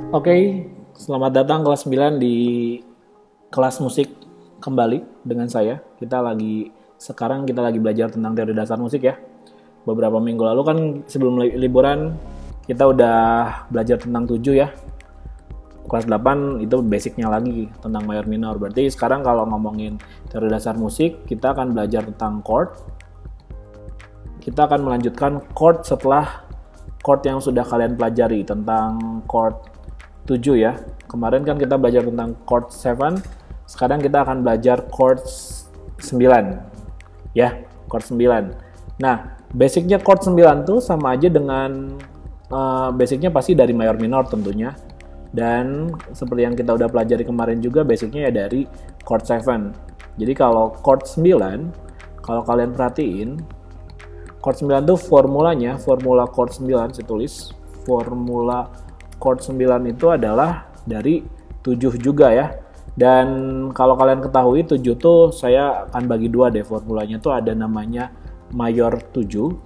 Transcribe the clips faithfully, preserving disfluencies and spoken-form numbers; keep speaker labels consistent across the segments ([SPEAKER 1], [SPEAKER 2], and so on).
[SPEAKER 1] Oke, selamat datang kelas sembilan di kelas musik kembali dengan saya. Kita lagi sekarang kita lagi belajar tentang teori dasar musik ya. Beberapa minggu lalu kan sebelum li- liburan kita udah belajar tentang tujuh ya. Kelas delapan itu basicnya lagi tentang mayor minor. Berarti sekarang kalau ngomongin teori dasar musik, kita akan belajar tentang chord. Kita akan melanjutkan chord setelah chord yang sudah kalian pelajari tentang chord tujuh ya. Kemarin kan kita belajar tentang chord tujuh, sekarang kita akan belajar chord sembilan. Ya, chord sembilan. Nah, basicnya chord sembilan tuh sama aja dengan uh, basicnya pasti dari mayor minor tentunya. Dan seperti yang kita udah pelajari kemarin juga basicnya ya dari chord tujuh. Jadi kalau chord sembilan, kalau kalian perhatiin chord sembilan tuh formulanya, formula chord sembilan saya tulis, formula chord sembilan itu adalah dari tujuh juga ya. Dan kalau kalian ketahui tujuh tuh saya akan bagi dua deh formulanya tuh, ada namanya mayor tujuh.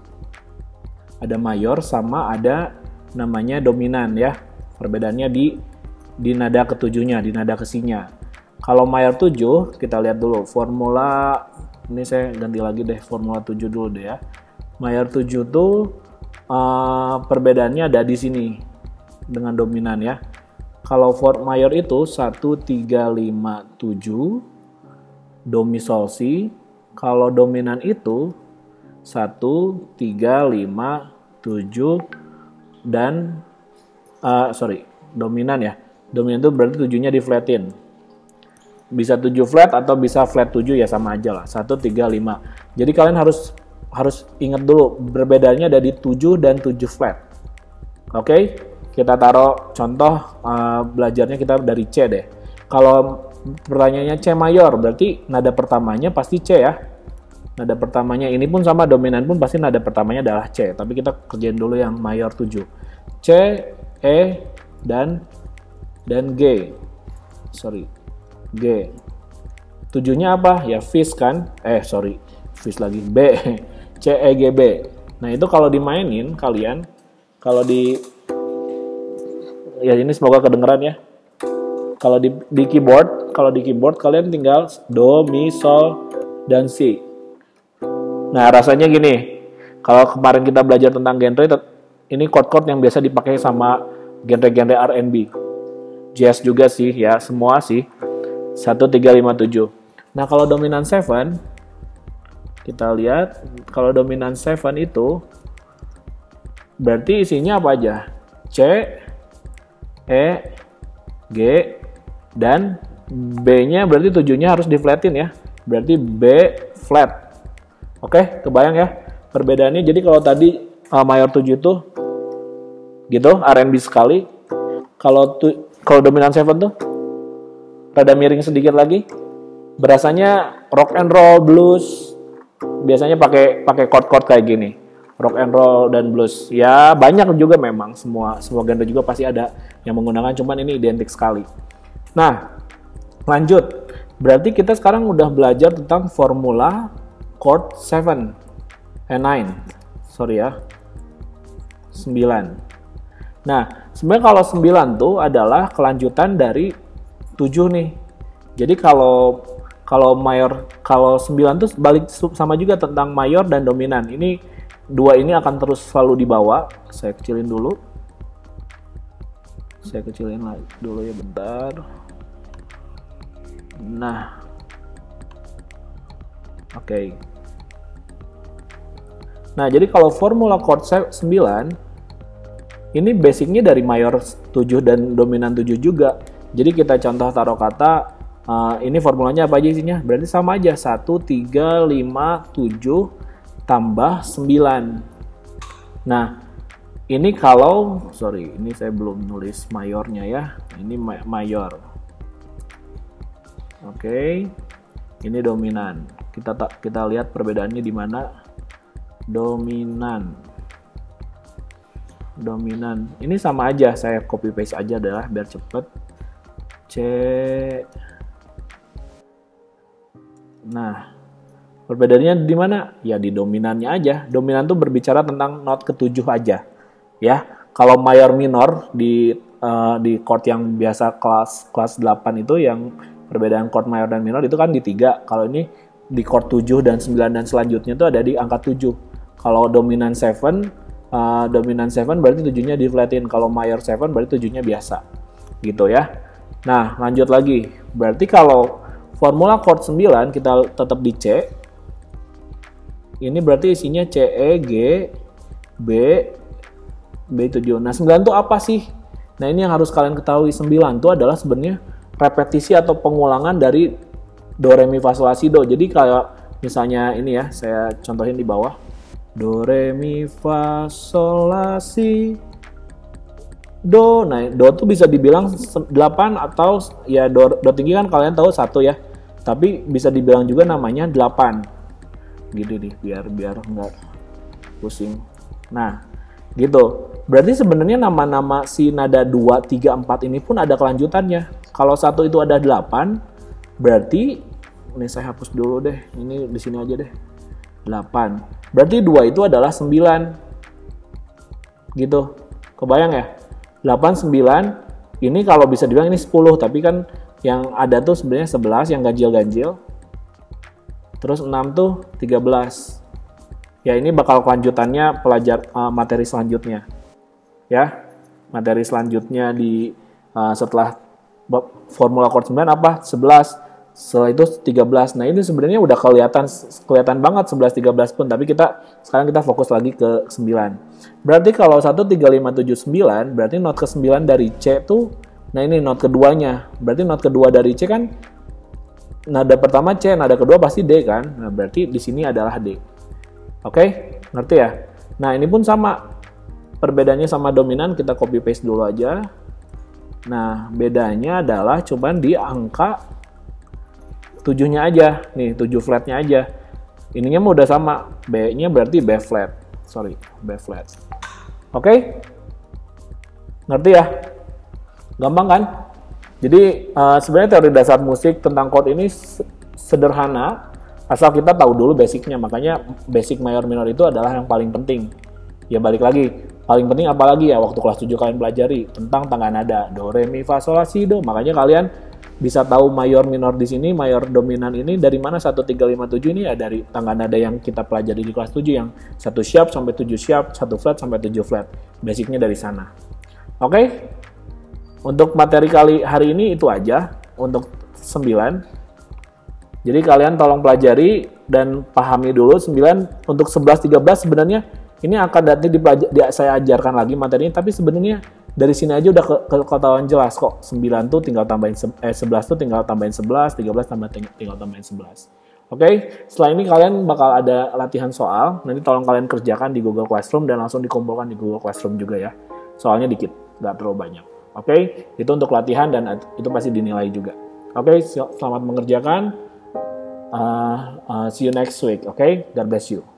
[SPEAKER 1] Ada mayor sama ada namanya dominan ya. Perbedaannya di di nada ketujuhnya, di nada kesinya. Kalau mayor tujuh kita lihat dulu formula, ini saya ganti lagi deh formula tujuh dulu deh ya. Mayor tujuh tuh uh, perbedaannya ada di sini dengan dominan ya. Kalau chord mayor itu satu tiga lima tujuh do mi sol si. Kalau dominan itu satu tiga lima tujuh dan uh, sorry, dominan ya. Dominan itu berarti tujuhnya di flatin. Bisa tujuh flat atau bisa flat tujuh ya, sama aja lah. satu tiga lima. Jadi kalian harus harus ingat dulu perbedaannya ada di tujuh dan tujuh flat. Oke? Okay? Kita taruh contoh uh, belajarnya kita dari C deh. Kalau pertanyaannya C mayor, berarti nada pertamanya pasti C ya. Nada pertamanya ini pun sama, dominan pun pasti nada pertamanya adalah C. Tapi kita kerjain dulu yang mayor tujuh. C, E, dan dan G. Sorry, G. Tujuhnya apa? Ya fis kan? Eh sorry, fis lagi. B, C, E, G, B. Nah itu kalau dimainin kalian, kalau di ya ini semoga kedengeran ya. Kalau di, di keyboard, kalau di keyboard kalian tinggal do, mi, sol, dan si. Nah rasanya gini, kalau kemarin kita belajar tentang genre, ini chord-chord yang biasa dipakai sama genre-genre R and B, jazz juga sih ya, semua sih. satu tiga lima tujuh. Nah kalau dominan tujuh, kita lihat kalau dominan tujuh itu berarti isinya apa aja? C, E, G, dan B-nya berarti tujuhnya harus di flatin ya. Berarti B flat. Oke, kebayang ya perbedaannya. Jadi kalau tadi uh, mayor tujuh itu gitu, R and B sekali. Kalau tu, kalau dominan tujuh tuh rada miring sedikit lagi. Berasanya rock and roll, blues. Biasanya pakai pakai chord-chord kayak gini. Rock and roll dan blues. Ya, banyak juga memang, semua semua genre juga pasti ada yang menggunakan, cuman ini identik sekali. Nah, lanjut. Berarti kita sekarang udah belajar tentang formula chord tujuh and nine. Sorry ya. sembilan. Nah, sebenarnya kalau sembilan tuh adalah kelanjutan dari tujuh nih. Jadi kalau kalau mayor, kalau sembilan tuh balik sama juga tentang mayor dan dominan. Ini dua ini akan terus selalu dibawa. Saya kecilin dulu. Saya kecilin lagi dulu ya, bentar. Nah. Oke. Okay. Nah, jadi kalau formula chord sembilan ini basicnya dari mayor tujuh dan dominan tujuh juga. Jadi kita contoh taruh kata, uh, ini formulanya apa aja isinya? Berarti sama aja, satu, tiga, lima, tujuh, tambah sembilan. Nah, ini kalau, sorry, ini saya belum nulis mayornya ya. Ini mayor. Oke, okay. Ini dominan. Kita kita lihat perbedaannya di mana. Dominan. Dominan. Ini sama aja, saya copy paste aja adalah biar cepet. C. Nah, perbedaannya di mana? Ya di dominannya aja. Dominan tuh berbicara tentang not ketujuh aja. Ya, kalau mayor minor di uh, di chord yang biasa kelas kelas delapan itu yang perbedaan chord mayor dan minor itu kan di tiga. Kalau ini di chord tujuh dan sembilan dan selanjutnya itu ada di angka tujuh. Kalau dominan tujuh, uh, dominan tujuh berarti tujuhnya di flatin. Kalau mayor tujuh berarti tujuhnya biasa. Gitu ya. Nah, lanjut lagi. Berarti kalau formula chord sembilan kita tetap di C. Ini berarti isinya C, E, G, B, B tujuh. Nah, sembilan itu apa sih? Nah, ini yang harus kalian ketahui. sembilan itu adalah sebenarnya repetisi atau pengulangan dari do, re, mi, fa, sol, la, si, do. Jadi kayak misalnya ini ya, saya contohin di bawah. Do, re, mi, fa, sol, la, si, do. Nah, do itu bisa dibilang delapan atau ya do, do tinggi kan kalian tahu satu ya. Tapi bisa dibilang juga namanya delapan. Gitu nih, biar biar enggak pusing. Nah, gitu. Berarti sebenarnya nama-nama si nada dua, tiga, empat ini pun ada kelanjutannya. Kalau satu itu ada delapan, berarti ini saya hapus dulu deh. Ini di sini aja deh. delapan. Berarti dua itu adalah sembilan. Gitu. Kebayang ya? delapan, sembilan. Ini kalau bisa dibilang ini sepuluh, tapi kan yang ada tuh sebenarnya sebelas yang ganjil-ganjil. Terus enam tuh tiga belas. Ya, ini bakal kelanjutannya pelajar uh, materi selanjutnya. Ya. Materi selanjutnya di uh, setelah formula chord sembilan apa? sebelas. Setelah itu tiga belas. Nah, ini sebenarnya udah kelihatan kelihatan banget sebelas, tiga belas pun, tapi kita sekarang kita fokus lagi ke sembilan. Berarti kalau satu, tiga, lima, tujuh, sembilan, berarti not ke sembilan dari C tuh, nah ini not keduanya. Berarti not kedua dari C kan nada pertama C, nada kedua pasti D kan? Nah, berarti di sini adalah D. Oke? Ngerti ya? Nah, ini pun sama. Perbedaannya sama dominan, kita copy paste dulu aja. Nah, bedanya adalah cuman di angka tujuhnya aja. Nih, tujuh flatnya aja. Ininya mah udah sama. B-nya berarti B flat. Sorry, B flat. Oke? Ngerti ya? Gampang kan? Jadi uh, sebenarnya teori dasar musik tentang chord ini sederhana, asal kita tahu dulu basicnya. Makanya basic mayor minor itu adalah yang paling penting. Ya balik lagi, paling penting apalagi ya waktu kelas tujuh kalian pelajari tentang tangga nada do, re, mi, fa, sol, la, si, do. Makanya kalian bisa tahu mayor minor di sini, mayor dominan ini dari mana. Satu, tiga, lima, tujuh ini ya dari tangga nada yang kita pelajari di kelas tujuh, yang satu sharp sampai tujuh sharp, satu flat sampai tujuh flat. Basicnya dari sana. Oke? Okay? Untuk materi kali hari ini itu aja untuk sembilan. Jadi kalian tolong pelajari dan pahami dulu sembilan. Untuk sebelas, tiga belas sebenarnya ini akan nanti dipelajari, saya ajarkan lagi materinya, tapi sebenarnya dari sini aja udah ke, ke, ketahuan jelas kok. sembilan tuh tinggal tambahin eh sebelas tuh tinggal tambahin sebelas, tiga belas tambah tinggal tambahin sebelas. Oke, okay? Setelah ini kalian bakal ada latihan soal. Nanti tolong kalian kerjakan di Google Classroom dan langsung dikumpulkan di Google Classroom juga ya. Soalnya dikit, nggak terlalu banyak. Oke, okay? Itu untuk latihan dan itu pasti dinilai juga. Oke, okay? Selamat mengerjakan. Uh, uh, see you next week. Oke, okay? God bless you.